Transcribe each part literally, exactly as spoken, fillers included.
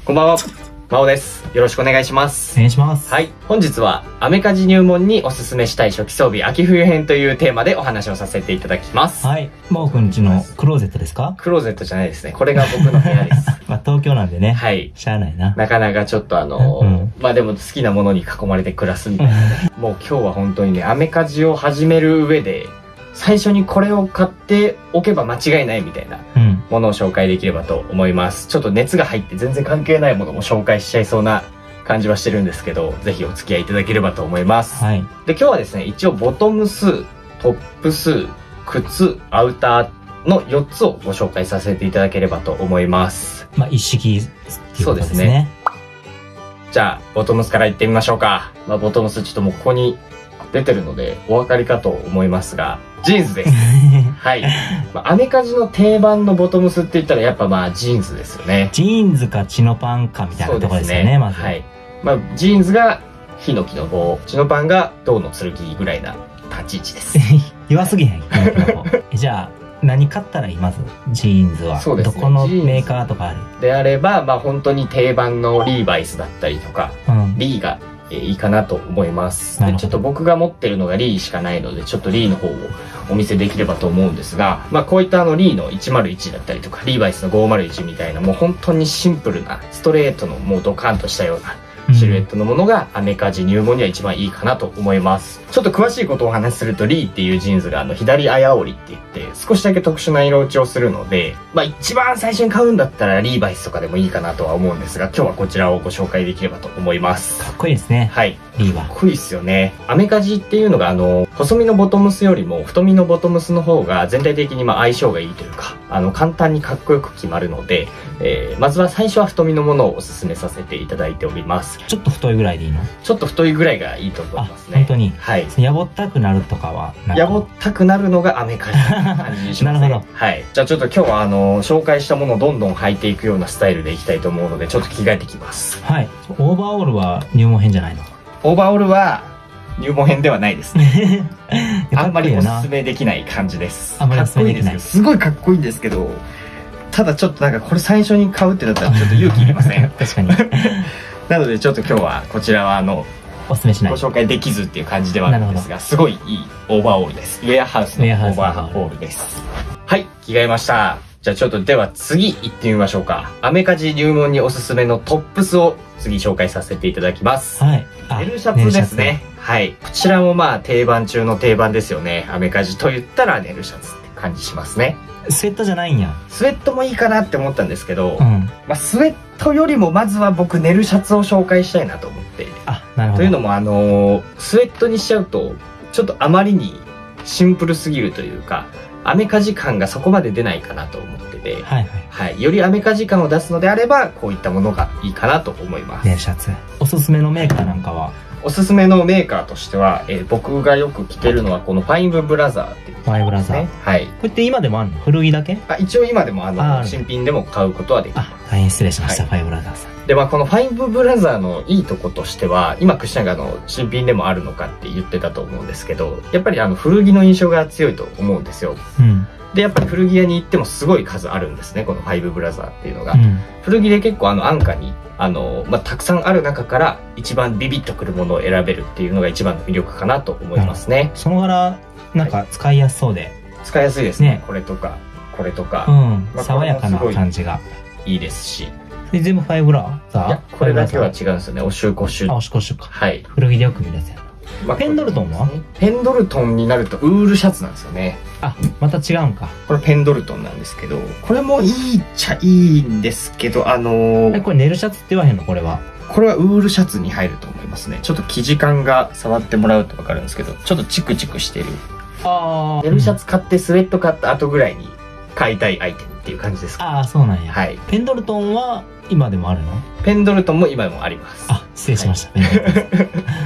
こんばんは、まおです。よろしくお願いします。 お願いします。 はい。本日は、アメカジ入門におすすめしたい初期装備秋冬編というテーマでお話をさせていただきます。 はい。まおくんちのクローゼットですか？ クローゼットじゃないですね。これが僕の部屋です。 まあ東京なんでね。 はい。 しゃあないな。 なかなかちょっとあのーうん、まあでも好きなものに囲まれて暮らすみたいなね。もう今日は本当にね、アメカジを始める上で、最初にこれを買っておけば間違いないみたいなものを紹介できればと思います。ちょっと熱が入って全然関係ないものも紹介しちゃいそうな感じはしてるんですけど、ぜひお付き合いいただければと思います。はい。で、今日はですね、一応ボトムス、トップス、靴、アウターのよっつをご紹介させていただければと思います。 まあ一式っていうことですね。そうですね。 じゃあ、ボトムスからいってみましょうか。まあボトムスちょっともうここに出てるのでお分かりかと思いますが、ジーンズです。はい。まあ、アメカジの定番のボトムスって言ったらやっぱまあジーンズですよね。 ジーンズかチノパンかみたいなところですよね、ねまず。 はい。まあ、ジーンズがヒノキの棒、チノパンが銅の剣ぐらいな立ち位置です。 弱すぎへん。じゃあ、何買ったらいいまず、ジーンズは。そうですね。どこのメーカーとかある？ であれば、まあ本当に定番のリーバイスだったりとか、うん、リーがえー、いいかなと思います。で、ちょっと僕が持ってるのがリーしかないので、ちょっとリーの方をお見せできればと思うんですが、まあこういったあのリーのいちまるいちだったりとか、リーバイスのごまるいちみたいな、もう本当にシンプルな、ストレートのもうドカンとしたような、シルエットのものがアメカジ入門には一番いいかなと思います。ちょっと詳しいことをお話しすると、リーっていうジーンズがあの左綾織って言って少しだけ特殊な色落ちをするので、まあ一番最初に買うんだったらリーバイスとかでもいいかなとは思うんですが、今日はこちらをご紹介できればと思います。 かっこいいですね。はい。リーは。 かっこいいですよね。アメカジっていうのがあの、細身のボトムスよりも太身のボトムスの方が全体的にまあ相性がいいというか、あの簡単にかっこよく決まるので、えー、まずは最初は太身のものをおすすめさせていただいております。 ちょっと太いぐらいでいいの？ ちょっと太いぐらいがいいと思いますね。 本当に。 はい。 やぼったくなるとかはやぼったくなるのがアメカジな感じにしますね。なるほど。はい。じゃあちょっと今日はあの、紹介したものをどんどん履いていくようなスタイルでいきたいと思うので、ちょっと着替えてきます。 はい。オーバーオールは入門編じゃないの？ オーバーオールは入門編ではないですね。あんまりおすすめできない感じです。 あんまりおすすめできない。 すごいかっこいいんですけど、ただちょっとなんかこれ最初に買うってなったらちょっと勇気いりません。 確かに。 なのでちょっと今日はこちらはあの、 おすすめしない。 ご紹介できずっていう感じではあるんですが、すごいいいオーバーオールです。ウェアハウスのオーバーオールです。はい、着替えました。じゃあちょっとでは次行ってみましょうか。アメカジ入門におすすめのトップスを次紹介させていただきます。はい。ネルシャツですね。はい。こちらもまあ定番中の定番ですよね。アメカジと言ったらネルシャツって感じしますね。 スウェットじゃないんや。 スウェットもいいかなって思ったんですけど、うん、まあスウェットよりもまずは僕ネルシャツを紹介したいなと思って。 あ、なるほど。 というのもあのー、スウェットにしちゃうと、ちょっとあまりにシンプルすぎるというか、アメカジ感がそこまで出ないかなと思ってて、はいはい。はい。よりアメカジ感を出すのであれば、こういったものがいいかなと思います。 ネルシャツ。おすすめのメーカーなんかは？ おすすめのメーカーとしては、えー、僕がよく着てるのはこのファイブブラザーっていう、ね。 ファイブブラザー。はい。これって今でもあるの？古着だけ？ あ、一応今でもあの、新品でも買うことはできます。 あ、大変失礼しました、はい、ファイブブラザーさん。 で、まあこのファイブブラザーのいいとことしては、今クッシャンがあの、新品でもあるのかって言ってたと思うんですけど、やっぱりあの、古着の印象が強いと思うんですよ。うん。で、やっぱり古着屋に行ってもすごい数あるんですね、このファイブブラザーっていうのが。うん、古着で結構あの安価に、あの、まあ、たくさんある中から一番ビビッとくるものを選べるっていうのが一番の魅力かなと思いますね。 その柄、なんか使いやすそうで。はい、 使いやすいですね。ね、これとか、これとか。 うん。まあ、爽やかな感じが。 いいですし。 全部ファイブブラザー？ いや、これだけは違うんですよね。オシュコシュ。 あ、オシュコシュか。 はい。 古着でよく見るやつやな。まあ、ペンドルトンは？ ペンドルトンになるとウールシャツなんですよね。 あ、また違うんか。 これペンドルトンなんですけど、これもいいっちゃいいんですけど、あのー、 え、これネルシャツって言わへんのこれは？ これはウールシャツに入ると思いますね。ちょっと生地感が触ってもらうと分かるんですけど、ちょっとチクチクしてる。ああ。ネルシャツ買ってスウェット買った後ぐらいに買いたいアイテムっていう感じですか。 ああ、そうなんや。はい。ペンドルトンは今でもあるの？ ペンドルトンも今でもあります。 あ、失礼しました。はい、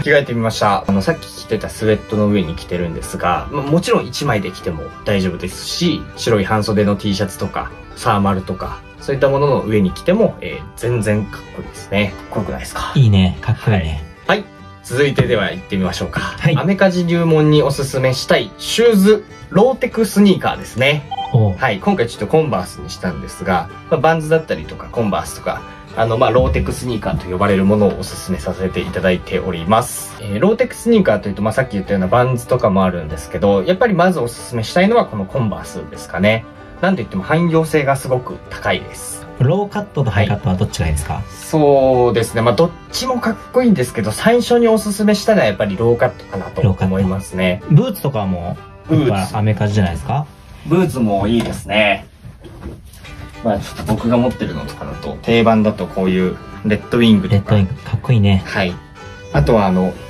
着替えてみました。あの、さっき着てたスウェットの上に着てるんですが、まあ、もちろんいちまいで着ても大丈夫ですし、白い半袖の T シャツとか、サーマルとか、そういったものの上に着ても、えー、全然かっこいいですね。かっこよくないですか？ いいね。かっこいいね。 はい。はい、続いてでは行ってみましょうか。はい。アメカジ入門におすすめしたいシューズ、ローテクスニーカーですね。はい。今回ちょっとコンバースにしたんですが、まあ、バンズだったりとかコンバースとか、 あの、まあ、ローテクスニーカーと呼ばれるものをおすすめさせていただいております。えー、ローテクスニーカーというと、まあ、さっき言ったようなバンズとかもあるんですけど、やっぱりまずおすすめしたいのはこのコンバースですかね。なんといっても汎用性がすごく高いです。 ローカットとハイカットはどっちがいいですか？はい、 そうですね。まあ、どっちもかっこいいんですけど、最初におすすめしたのはやっぱりローカットかなと思いますね。 ブーツとかも、ブーツ。アメカジじゃないですか？ ブーツもいいですね。まあちょっと僕が持ってるのとかだと、定番だとこういうレッドウィングとか。 レッドウィング、かっこいいね。 はい。あとはあの、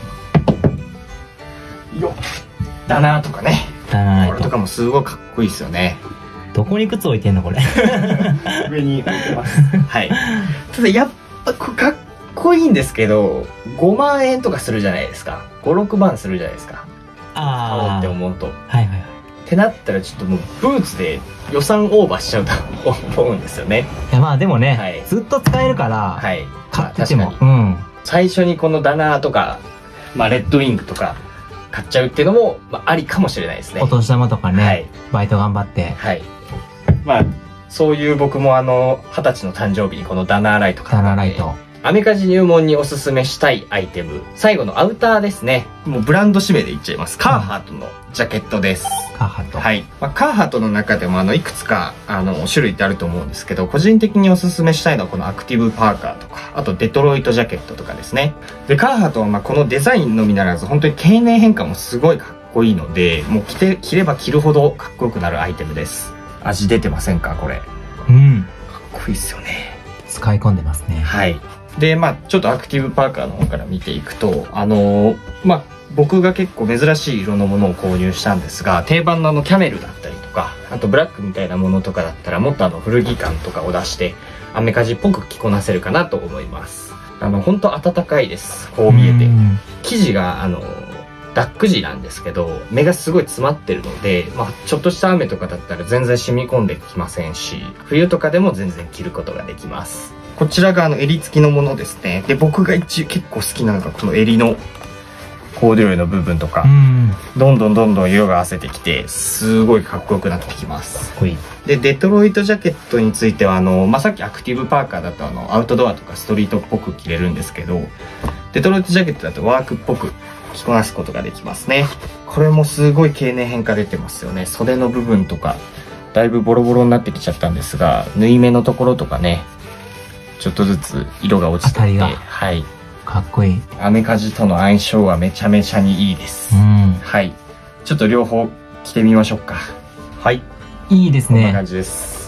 よっ、ダナーとかね。 ダナーこれとかもすごいかっこいいですよね。 どこに靴置いてんのこれ。 上に置いてます。はい。ただやっぱかっこいいんですけど、ごまんえんとかするじゃないですか。ご、ろくまんするじゃないですか。ああ。って思うと。はいはいはい。 ってなったらちょっともうブーツで予算オーバーしちゃうと思うんですよね。 いやまあでもね、 はい、 ずっと使えるから、 はい、 買ってても、 うん、最初にこのダナーとか、まあ、レッドウィングとか買っちゃうっていうのも、まあ、ありかもしれないですね。 お年玉とかね、はい、バイト頑張って。 はい。まあそういう僕もあの二十歳の誕生日にこのダナーライト買ったんで。ダナーライト。アメカジ入門におすすめしたいアイテム。最後のアウターですね。もうブランド指名で言っちゃいます。カーハートのジャケットです。 カーハート。 はい。まあ、カーハートの中でもあの、いくつか、あの、種類ってあると思うんですけど、個人的におすすめしたいのはこのアクティブパーカーとか、あとデトロイトジャケットとかですね。で、カーハートはまあこのデザインのみならず、本当に経年変化もすごいかっこいいので、もう着て、着れば着るほどかっこよくなるアイテムです。味出てませんかこれ。 うん。 かっこいいっすよね。 使い込んでますね。 はい。で、まあちょっとアクティブパーカーの方から見ていくと、あのー、まあ僕が結構珍しい色のものを購入したんですが、定番のあのキャメルだったりとか、あとブラックみたいなものとかだったらもっとあの古着感とかを出して、アメカジっぽく着こなせるかなと思います。あの、ほんと暖かいです。こう見えて。生地が、あの、ダック地なんですけど、目がすごい詰まってるので、まあちょっとした雨とかだったら全然染み込んできませんし、冬とかでも全然着ることができます。こちらがあの襟付きのものですね。で、僕が一結構好きなのがこの襟のコーデュロイの部分とか、どんどんどんどん色が合わせてきて、すごいかっこよくなってきます。かっこいい。で、デトロイトジャケットについては、あの、まあ、さっきアクティブパーカーだとあの、アウトドアとかストリートっぽく着れるんですけど、デトロイトジャケットだとワークっぽく着こなすことができますね。これもすごい経年変化出てますよね。袖の部分とか、だいぶボロボロになってきちゃったんですが、縫い目のところとかね、ちょっとずつ色が落ちてきて、はい。 かっこいい。 アメカジとの相性はめちゃめちゃにいいです。うん。はい。ちょっと両方着てみましょうか。はい。 いいですね。 こんな感じです。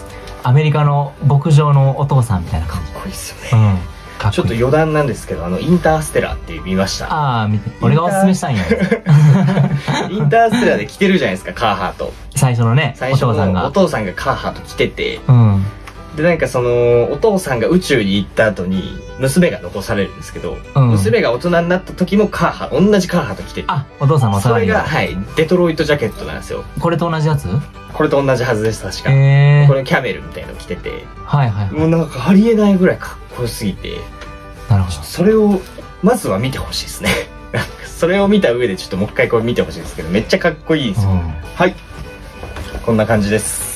アメリカの牧場のお父さんみたいな感じ。 かっこいいですよね。うん。かっこいい。ちょっと余談なんですけど、あの、インターステラーって見ました？ ああ、見て。俺がおすすめしたいんや。 インターステラーで着てるじゃないですか、カーハート。 最初のね、 最初のお父さんが。お父さんがカーハート着てて、 うん。 で、なんかその、お父さんが宇宙に行った後に、娘が残されるんですけど、うん、娘が大人になった時もカーハー、同じカーハーと着てて。 あ、お父さんもそれが、はい、デトロイトジャケットなんですよ。 これと同じやつ？ これと同じはずです、確か。 へー。 これキャメルみたいの着てて。 はいはい、はい。 もうなんかありえないぐらいかっこよすぎて。 なるほど。 それを、まずは見てほしいですね。それを見た上でちょっともう一回これ見てほしいんですけど、めっちゃかっこいいですよ。うん、はい。こんな感じです。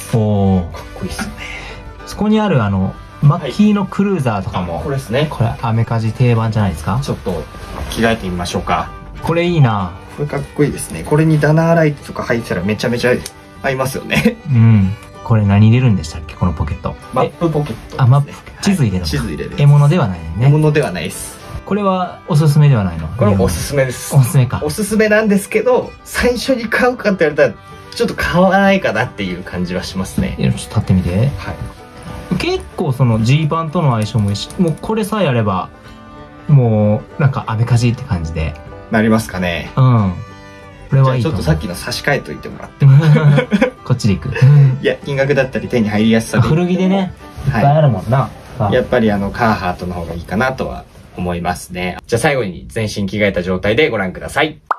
おー。 かっこいいっすよね。 そこにあるあの、マッキーのクルーザーとかも、はい、 これですね。 これアメカジ定番じゃないですか？ ちょっと着替えてみましょうか。 これいいな。 これかっこいいですね。これにダナーライトとか入ってたらめちゃめちゃ合いますよね。 うん。これ何入れるんでしたっけ、このポケット？ マップポケット、ね。 あ、マップ。地図入れるの、はい、 地図入れる。 獲物ではないね。 獲物ではないです。 これはおすすめではないの？ これおすすめです。 おすすめか。 おすすめなんですけど、最初に買うかって言われたら、ちょっと買わないかなっていう感じはしますね。 ちょっと立ってみて。はい。結構そのジーパンとの相性もいいし、もうこれさえあればもうなんかアメカジって感じでなりますかね。 うん。これはいいと思う。 じゃあちょっとさっきの差し替えといてもらってこっちでいく。 いや、金額だったり手に入りやすさで古着でね、いっぱいあるもんな。 やっぱりあのカーハートの方がいいかなとは思いますね。じゃあ最後に全身着替えた状態でご覧ください。